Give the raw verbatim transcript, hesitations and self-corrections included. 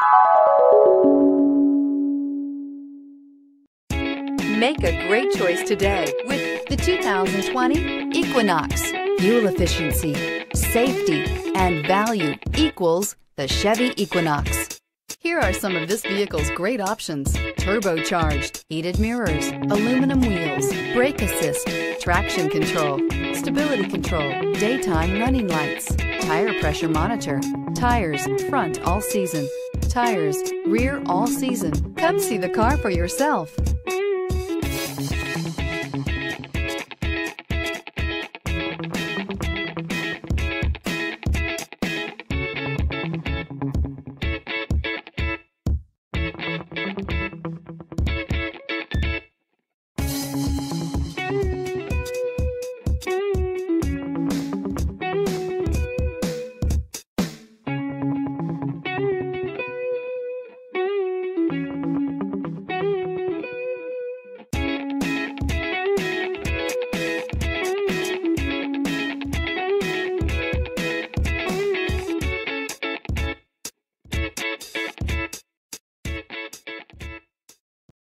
Make a great choice today with the two thousand twenty Equinox. Fuel efficiency, safety, and value equals the Chevy Equinox. Here are some of this vehicle's great options: turbocharged, heated mirrors, aluminum wheels, brake assist, traction control, stability control, daytime running lights, tire pressure monitor, tires front all season, tires rear all season. Come see the car for yourself.